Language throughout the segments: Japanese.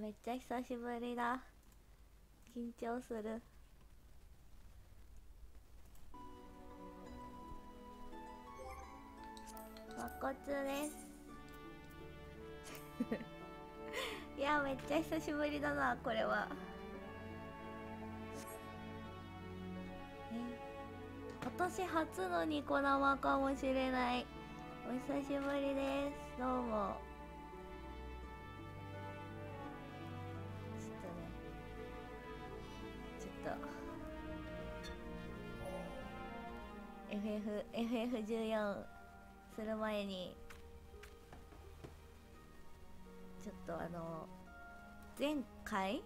めっちゃ久しぶりだ。緊張する。和骨ですいやめっちゃ久しぶりだなこれは。今年初のニコ生かもしれない。お久しぶりです。どうも。ちょっと FF14 する前にちょっと前回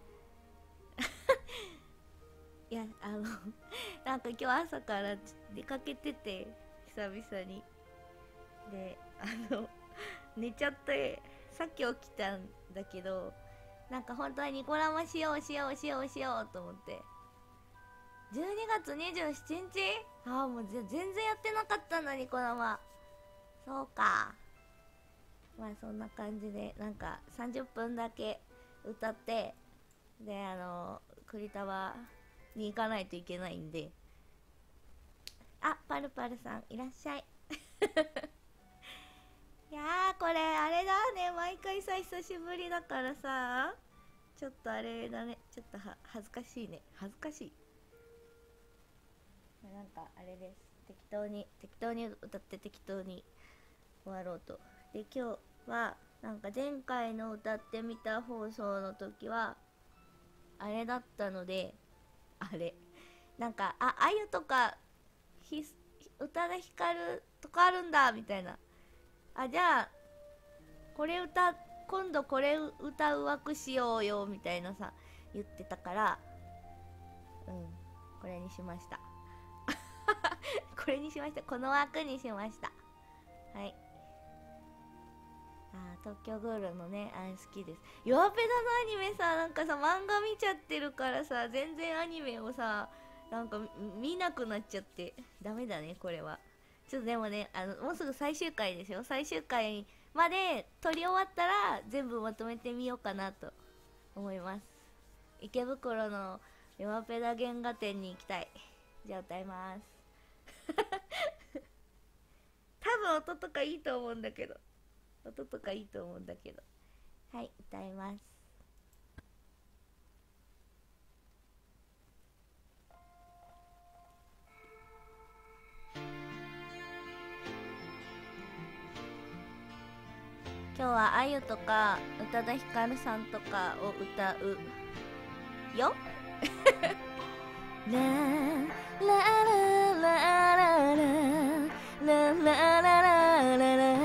いやなんか今日朝から出かけてて久々にで寝ちゃってさっき起きたんだけど、なんか本当はニコ生しようと思って12月27日もう全然やってなかったんだニコ生。そうか。まあそんな感じでなんか30分だけ歌ってで栗田はに行かないといけないんで。パルパルさんいらっしゃいいやーこれあれだね、毎回さ久しぶりだからさちょっとあれだね、ちょっと恥ずかしいね。恥ずかしい。なんかあれです、適当に歌って適当に終わろうと。で今日はなんか前回の歌ってみた放送の時はあれだったので、なんかあゆとか宇多田ヒカルとかあるんだみたいな、じゃあ今度これ歌う枠しようよみたいなさ言ってたから、これにしましたこの枠にしました。はい。東京グールのね好きです。弱ペダのアニメさ、なんかさ漫画見ちゃってるからさ全然アニメをさなんか見なくなっちゃってダメだねこれは。ちょっとでもねもうすぐ最終回ですよ。最終回まで撮り終わったら全部まとめてみようかなと思います。池袋の弱ペダ原画展に行きたい。じゃあ歌います多分音とかいいと思うんだけどはい、歌います。今日はあゆとか宇多田ヒカルさんとかを歌うよララララララララララララ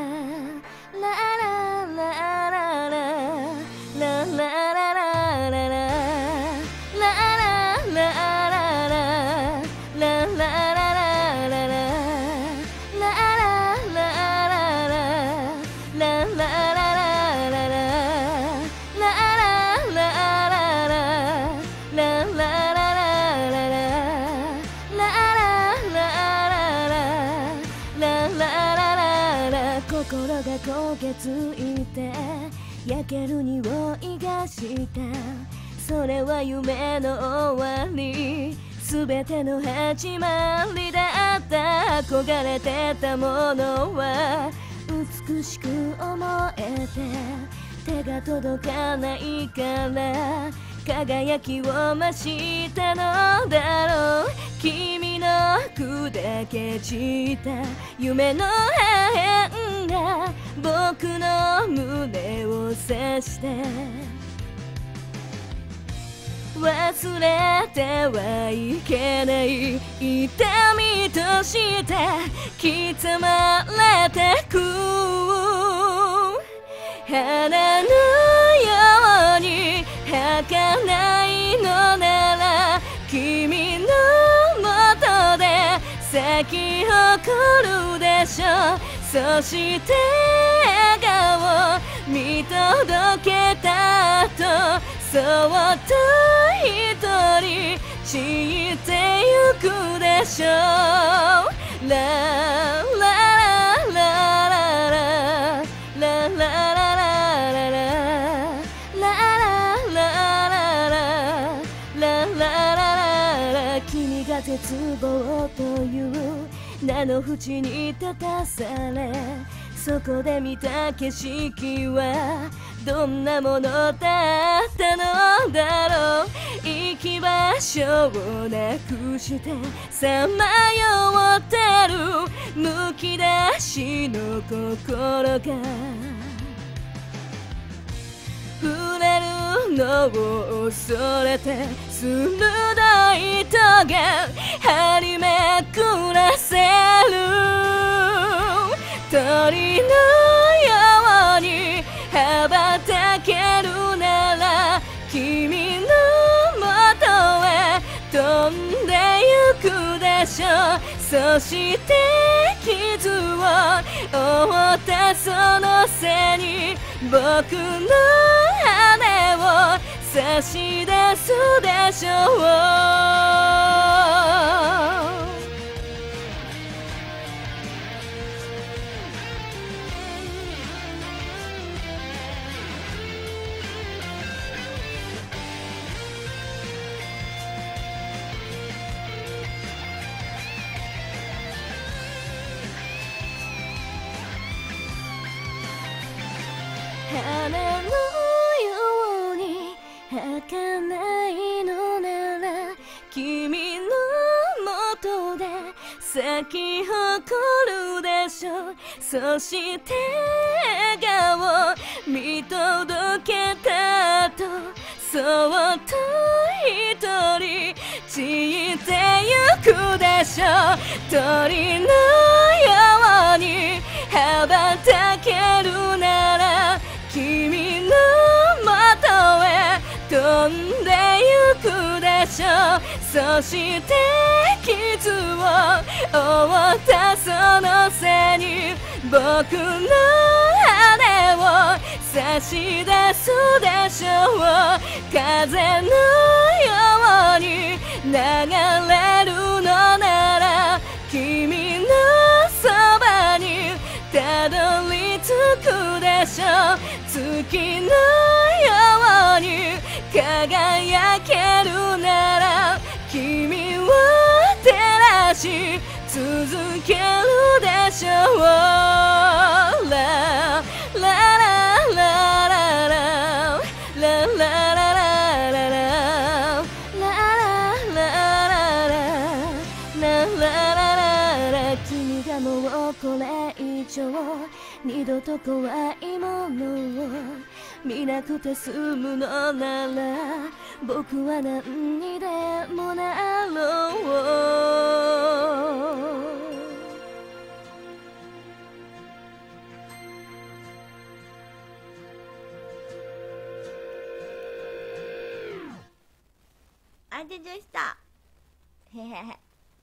心が焦げついて焼ける匂いがした。それは夢の終わり、全ての始まりだった。憧れてたものは美しく思えて手が届かないから輝きを増したのだろう。君の砕け散った夢の破片が僕の胸を刺して忘れてはいけない痛みとして刻まれてく花のように儚いのなら君の元で咲き誇るでしょう。そして笑顔見届けた後そっと一人散ってゆくでしょう。ラララララララララララララ絶望という名の淵に立たされ、そこで見た景色はどんなものだったのだろう。行き場所をなくしてさまよってるむき出しの心が触れるのを恐れて鋭い糸が張りめくらせる。鳥のように羽ばたけるなら君のもとへ飛んでゆくでしょう。そして傷を負ったその背に僕の羽を差し出すでしょう。花のように儚いのなら君のもとで咲き誇るでしょう。そして笑顔見届けた後そっと一人散ってゆくでしょう。鳥のように羽ばたけるなら君のもとへ飛んでゆくでしょう。そして傷を負ったその背に僕の羽を差し出すでしょう。風のように流れるのなら君のそばにたどり着くでしょう。月のように輝けるなら君を照らし続けるでしょう。ラララララララララ君がもうこれ以上二度と怖いものを見なくて済むのなら僕は何にでもなろう。あででした。へへへ。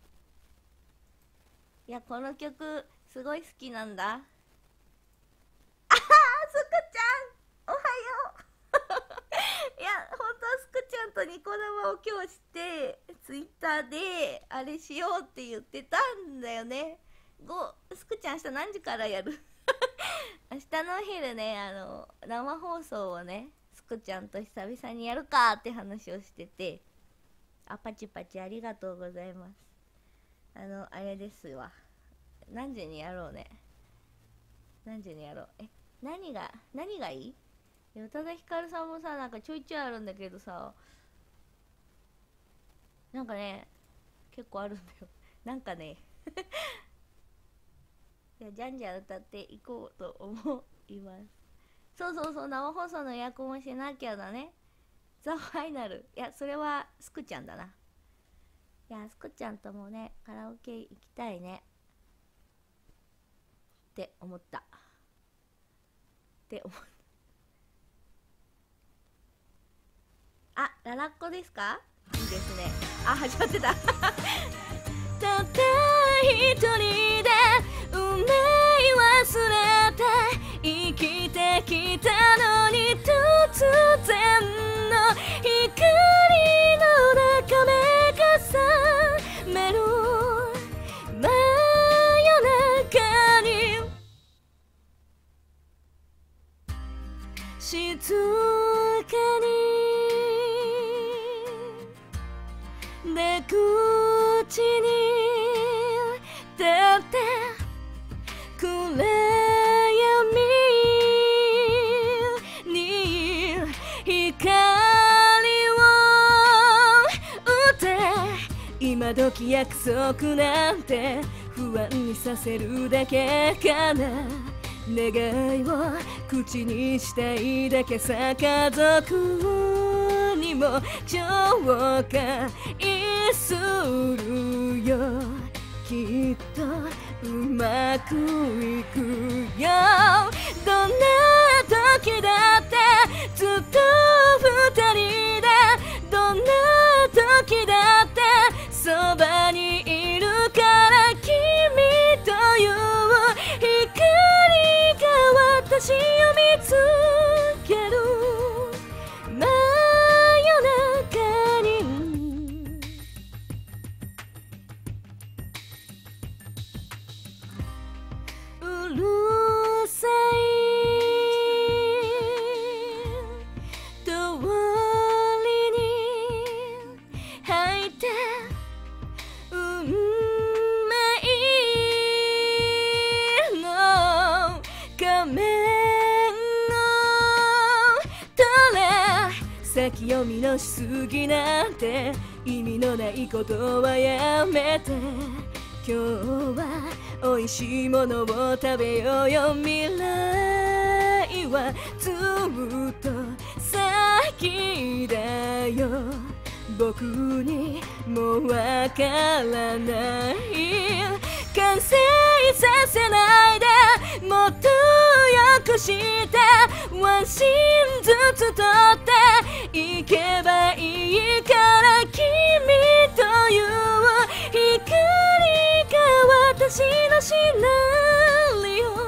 いやこの曲すごい好きなんだ。あはー、すくちゃんおはよういや本当はすくちゃんとニコ生を今日してツイッターであれしようって言ってたんだよね。すくちゃん明日何時からやる明日のお昼ね生放送をねすくちゃんと久々にやるかって話をしてて、パチパチありがとうございます。あれですわ。何時にやろうね。何時にやろう。何がいい？宇多田ヒカルさんもさ、なんかちょいちょいあるんだけどさ、なんかね、結構あるんだよ。なんかね。いや、じゃんじゃん歌っていこうと思います。そうそうそう、生放送の予約もしなきゃだね。ザ・ファイナル。いや、それはすくちゃんだな。いや、すくちゃんともね、カラオケ行きたいね。って思った。ララッコですか？いいですね。始まってた。たった一人で運命忘れて生きてきたのに突然の光の中目が覚める真夜中に静かに出口ちに立って暗闇に光を打って今時約束なんて不安にさせるだけかな願いを口にしたいだけさ家族にも紹介するよきっとうまくいくよどんな時だってずっと二人でどんな時だってそばにいるから君という光が私を見つける真夜中にうるさい通りに入って運命の仮面を取れ先読みのしすぎなんて意味のないことはやめて今日は美味しいものを食べようよ未来はずっと先だよ僕にもわからない完成させないでもっとよくしてワンシーンずつ撮っていけばいいから君という光が私のシナリオ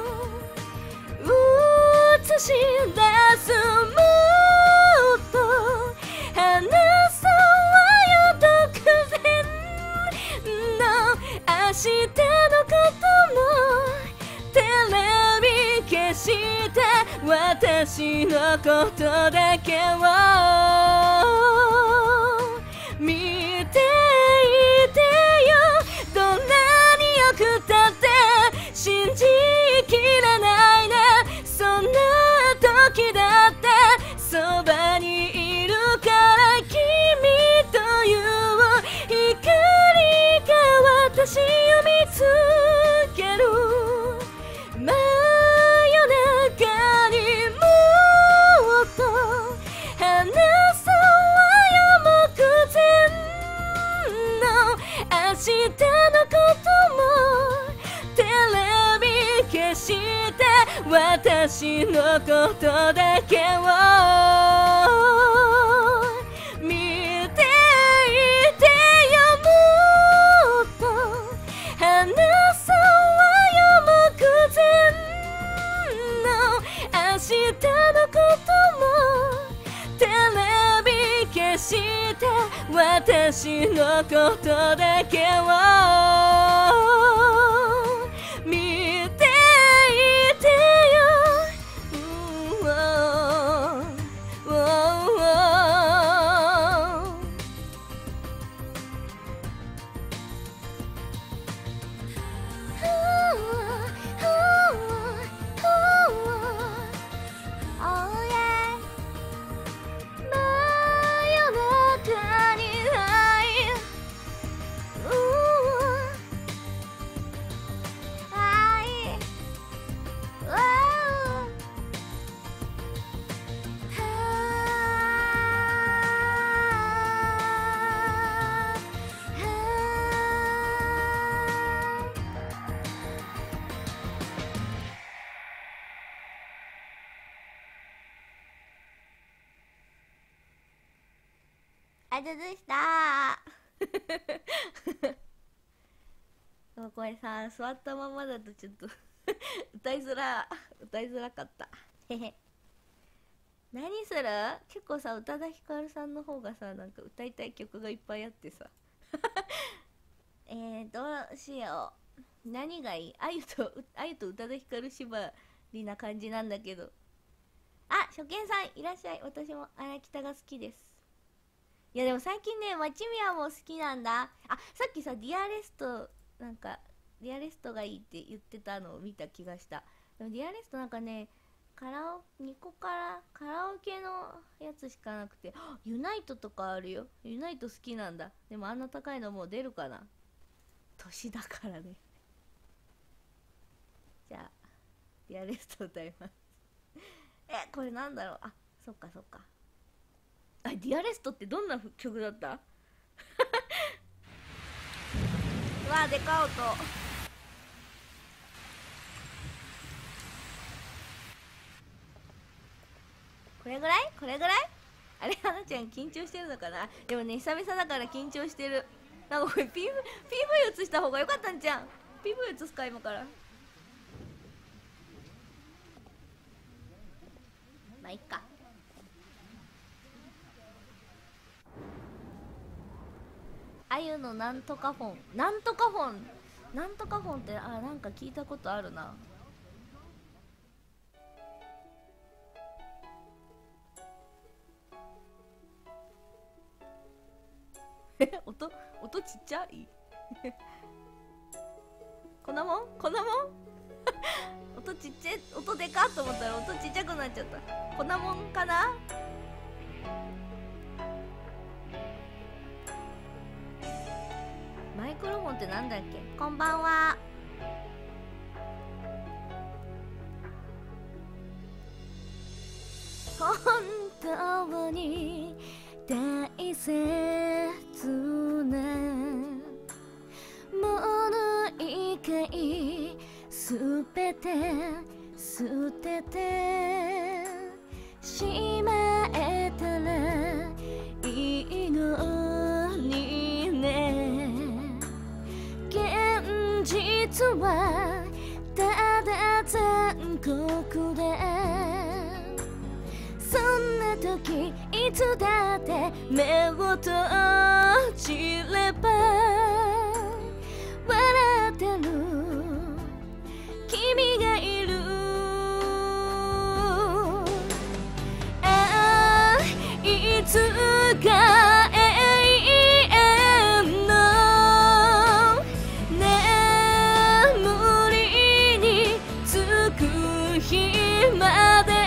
映し出すもっと話そうよ突然の明日のこともテレビ消して私のことだけを見ていてよどんなによくたって信じきれないねそんな時だってそばにいるから君という光が私を見つける真夜中にもっと話そうよ目前の明日のこともテレビ消して私のことだけを見ていてよもっと話そうよ目前の明日のこともテレビ消して私のことだけを見ていてよありがとうございましたでもこれさ座ったままだとちょっと歌いづらかったへへ何する結構さ宇多田ヒカルさんの方がさなんか歌いたい曲がいっぱいあってさどうしよう何がいいあゆと宇多田ヒカル縛りな感じなんだけどあ初見さんいらっしゃい私も荒北が好きですいやでも最近ね、マチミヤも好きなんだ。あ、さっきさ、ディアレスト、なんか、ディアレストがいいって言ってたのを見た気がした。でもディアレストなんかね、2個からカラオケのやつしかなくて、ユナイトとかあるよ。ユナイト好きなんだ。でもあんな高いのもう出るかな。年だからね。じゃあ、ディアレスト歌います。これなんだろう。あ、そっかそっか。あ、ディアレストってどんな曲だった？うわ、でか音。これぐらいあれ、花ちゃん緊張してるのかな。でもね、久々だから緊張してる。なんかこれ PV 映した方がよかったんじゃん。 PV 映すか今から。まあいっか。あゆのなんとかフォンって、あ、なんか聞いたことあるな。音ちっちゃいこんなもん音ちっちゃい、音でかっと思ったら音ちっちゃくなっちゃった。こんなもんかな。マイクロフォンってなんだっけ。こんばんは。本当に大切なもの以外すべて捨ててしまえたらいいのにね。現実はただ残酷で、そんな時いつだって目を閉じれば笑ってる君がいる。ああ、いつか永遠の眠りにつく日まで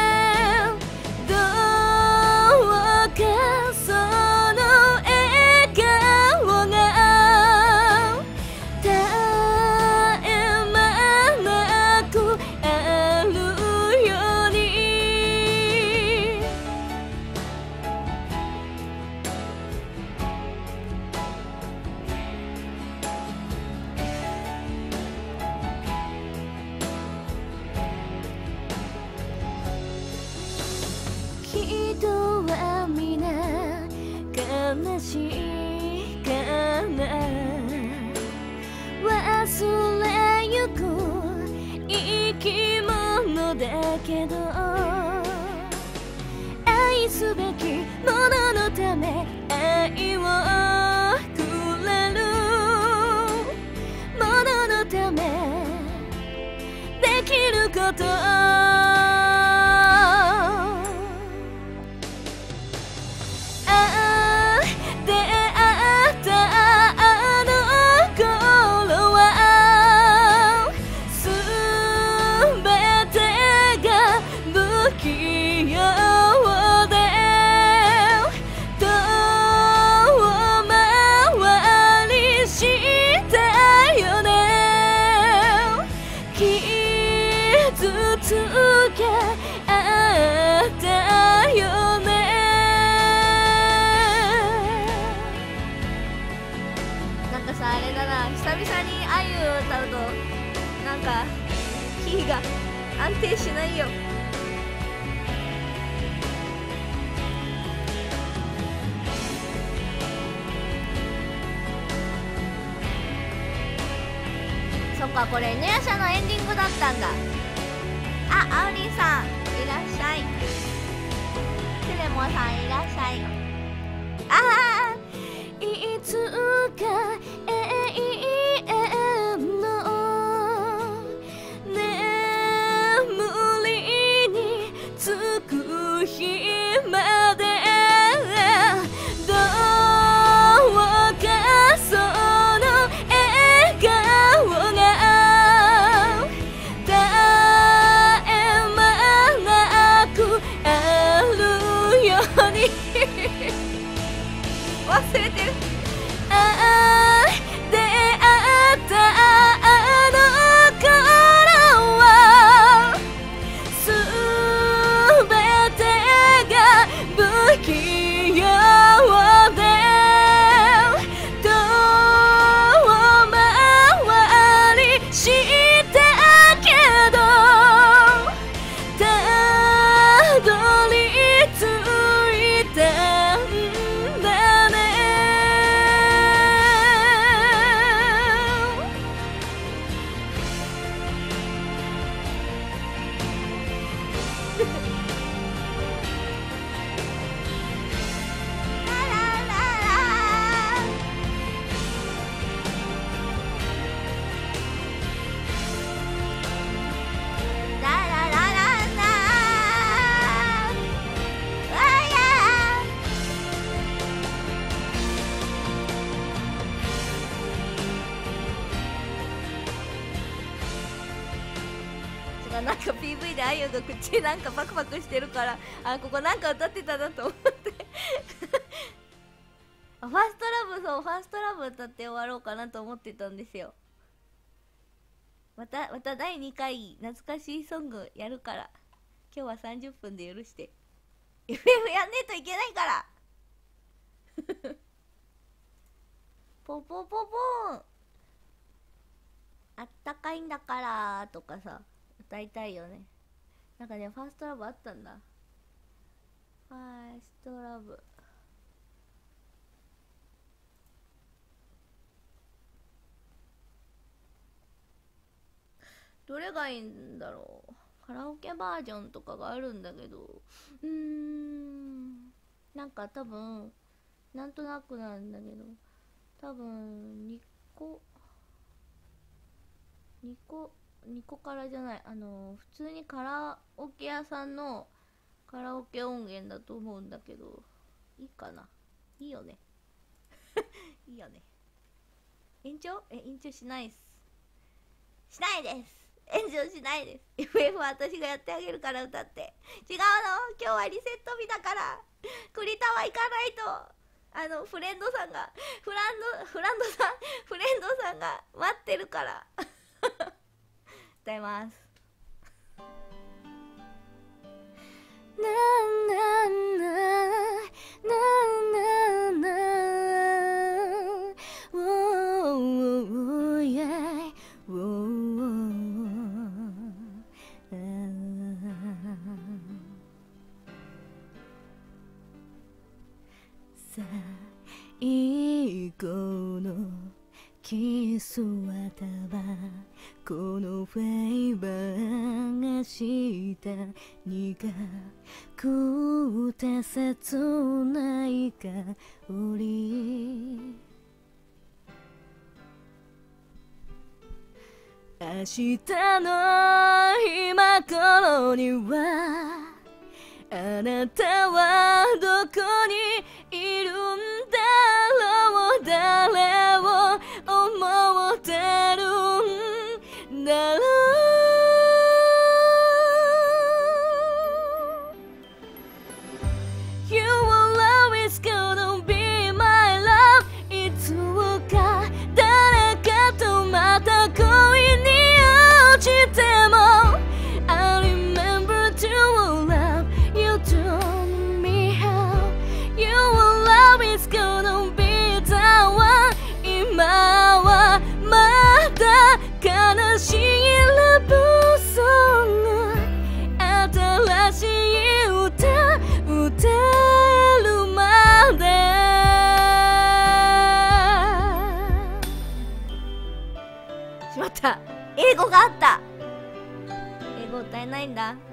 人は皆悲しいから忘れゆく生き物だけど、愛すべきもののため愛をくれるもののためできることあれだな、久々にあゆを歌うとなんかキーが安定しないよ。そっか、これ犬夜叉のエンディングだったんだ。あ、あおりんさんいらっしゃい。テレモさんいらっしゃい。あー、いつか永遠の眠りにつく日までどあゆが口なんかパクパクしてるから、あ、ここなんか歌ってたなと思ってファーストラブ、そう、ファーストラブ歌って終わろうかなと思ってたんですよ。また第2回懐かしいソングやるから、今日は30分で許して。FF やんねえといけないからポポポポーン、あったかいんだからとかさ、歌いたいよね。なんかね、ファーストラブあったんだ。ファーストラブ、どれがいいんだろう。カラオケバージョンとかがあるんだけど、なんか多分なんとなくなんだけど、多分2個からじゃない、普通にカラオケ屋さんのカラオケ音源だと思うんだけど、いいかな。いいよねいいよね。延長しないです。しないです。炎上しないです。FF は私がやってあげるから歌って。違うの、今日はリセット日だからクリタワ行かないと、フレンドさんが待ってるから歌います。ななななななおおやお最後のキスはたばこのフェイバーがした苦くて切ない香り、明日の今頃にはあなたはどこにいるんだろう、誰を思ってるんだろう。You will always gonna be my love、 いつか誰かとまた恋に落ちても I remember to love you told me how you will always gonna be the one、 今はまだ悲しいラブソング、新しい歌歌えるまで。しまった、英語があった。英語歌えないんだ。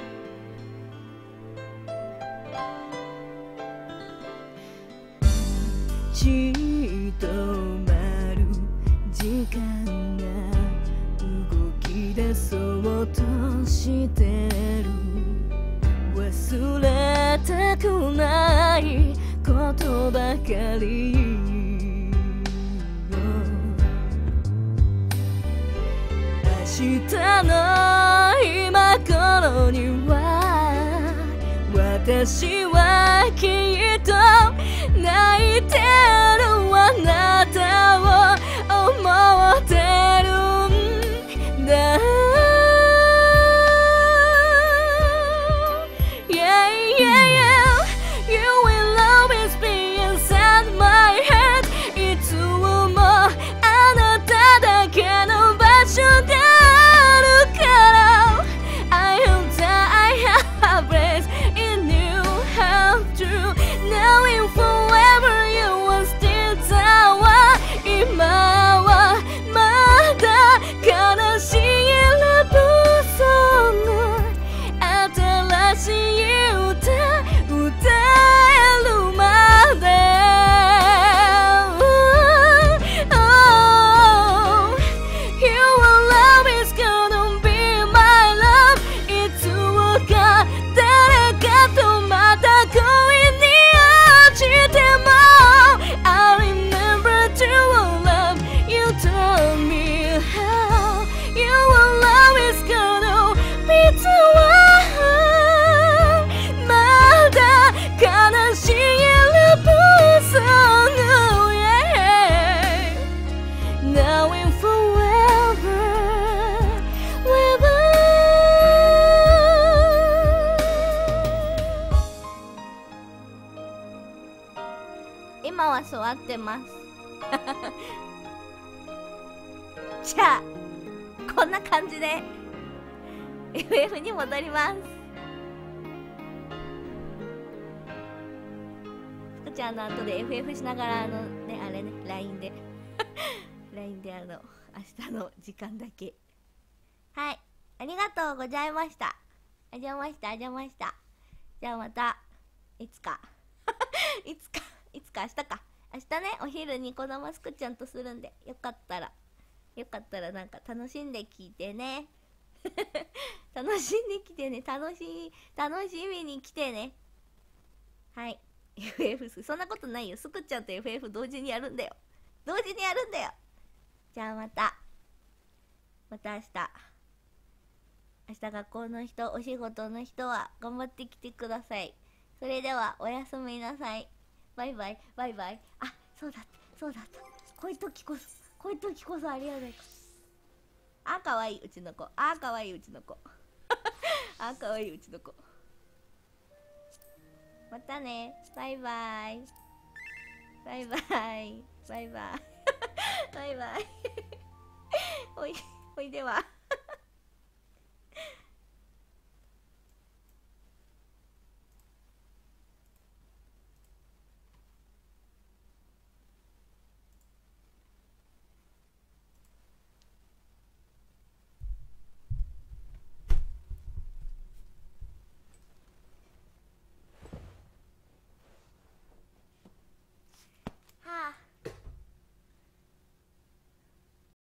じっと待る時間が動き出そうとしてる、忘れたくないことばかりよ。明日の今頃には私はきっと泣いてるあなたを思ってるんだ。 Yeah, yeah, yeah, you will always be inside my head、 いつもあなただけの場所があるから、 I hope that I have place in you, how true knowing forever you will stay 今は座ってますじゃあこんな感じで FF に戻ります。ふくちゃんの後で FF しながらね、あれね、LINE でLINE で明日の時間だけ。はい、ありがとうございました。ありがとうございました。ありがとうございました。じゃあまたいつかいつか明日か。明日ね、お昼にこだますくちゃんとするんで、よかったらなんか楽しんで聞いてね楽しんできてね。楽しみに来てね。はい。FF そんなことないよ。すくちゃんと FF 同時にやるんだよ。じゃあまた明日学校の人、お仕事の人は頑張ってきてください。それではおやすみなさい。バイバイ。あ、そうだった。こういう時こそありがとう。あ、かわいいうちの子。かわいいうちの子またね。バイバイおいでは